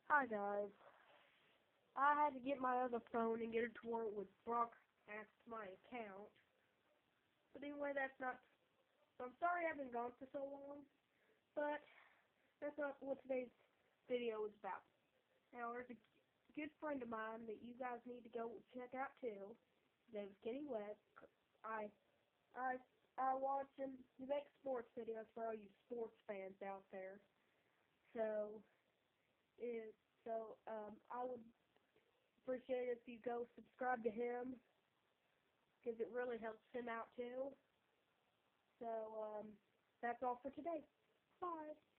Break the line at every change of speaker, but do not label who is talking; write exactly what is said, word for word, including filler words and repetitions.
Hi guys. I had to get my other phone and get it to work with Brock asked my account. But anyway, that's not. So I'm sorry I've been gone for so long, but that's not what today's video is about. Now there's a good friend of mine that you guys need to go check out too. His name is Kenny Webb. I I I watch him. He makes sports videos for all you sports fans out there. So is so um I would appreciate it if you go subscribe to him because it really helps him out too. So um, that's all for today. Bye.